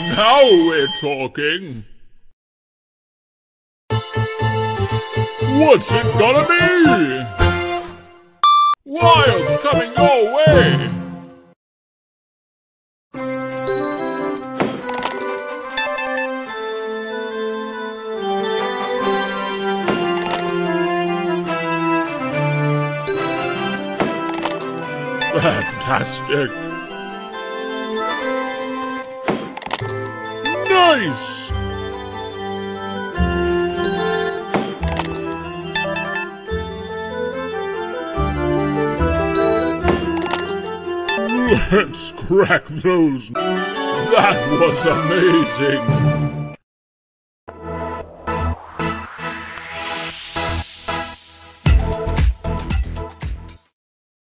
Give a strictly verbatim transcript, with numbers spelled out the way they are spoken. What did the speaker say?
Now we're talking. What's it gonna be? Wild's coming your way. Fantastic. Nice. Let's crack those. That was amazing.